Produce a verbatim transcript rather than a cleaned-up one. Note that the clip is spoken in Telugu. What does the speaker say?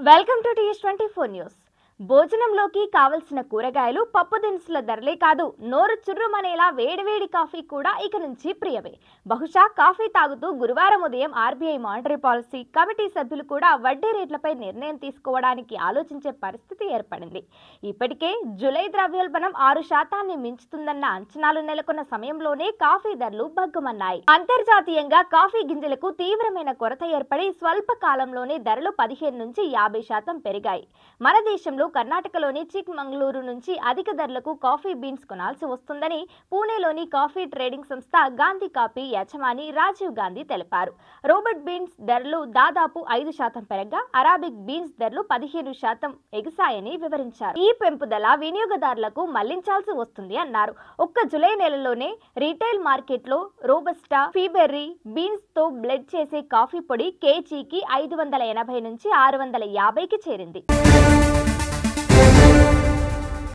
Welcome to TS twenty four news. భోజనంలోకి కావలసిన కూరగాయలు, పప్పు దినుసుల ధరలే కాదు, నోరు చుర్రుమనేలా వేడివేడి కాఫీ కూడా ఇక నుంచి ప్రియమే. బహుశా కాఫీ తాగుతూ గురువారం ఉదయం ఆర్బీఐ మానిటరీ పాలసీ కమిటీ సభ్యులు కూడా వడ్డీ రేట్లపై నిర్ణయం తీసుకోవడానికి ఆలోచించే పరిస్థితి ఏర్పడింది. ఇప్పటికే జూలై ద్రవ్యోల్బణం ఆరు శాతాన్ని మించుతుందన్న అంచనాలు నెలకొన్న సమయంలోనే కాఫీ ధరలు బగ్గుమన్నాయి. అంతర్జాతీయంగా కాఫీ గింజలకు తీవ్రమైన కొరత ఏర్పడి స్వల్ప కాలంలోనే ధరలు పదిహేను నుంచి యాభై శాతం పెరిగాయి. మన దేశంలో కర్ణాటకలోని చిక్మంగళూరు నుంచి అధిక ధరలకు కాఫీ బీన్స్ కొనాల్సి వస్తుందని పూణేలోని కాఫీ ట్రేడింగ్ సంస్థ గాంధీ కాఫీ యజమాని రాజీవ్ గాంధీ తెలిపారు. రోబర్ట్ బీన్స్ ధరలు దాదాపు ఐదు శాతం పెరగగా అరాబిక్ బీన్స్ ధరలు పదిహేను శాతం ఎగిశాయని వివరించారు. ఈ పెంపుదల వినియోగదారులకు మళ్లించాల్సి వస్తుంది అన్నారు. ఒక్క జూలై నెలలోనే రీటైల్ మార్కెట్లో రోబస్టా, ఫీబెర్రీ బీన్స్ తో బ్లెండ్ చేసే కాఫీ పొడి కేజీకి ఐదు వందల ఎనభై నుంచి ఆరు వందల యాభైకి చేరింది.